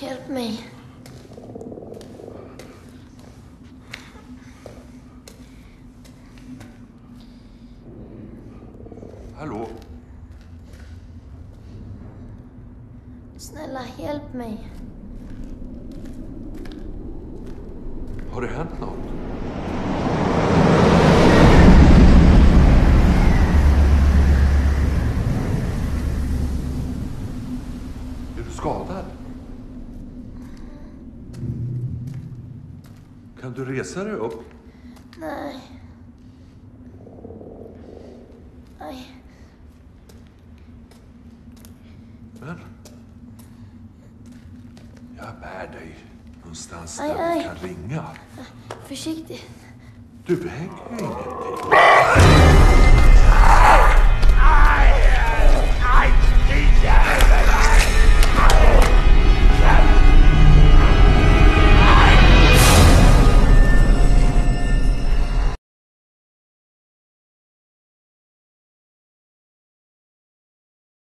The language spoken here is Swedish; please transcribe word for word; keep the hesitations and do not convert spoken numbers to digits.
Hjälp mig. Hallå? Snälla, hjälp mig. Har det hänt något? Är du skadad? Kan du resa dig upp? Nej. Nej. Men jag bär dig någonstans Aj, där aj. vi kan ringa. Försiktigt. Du väger ju ingenting.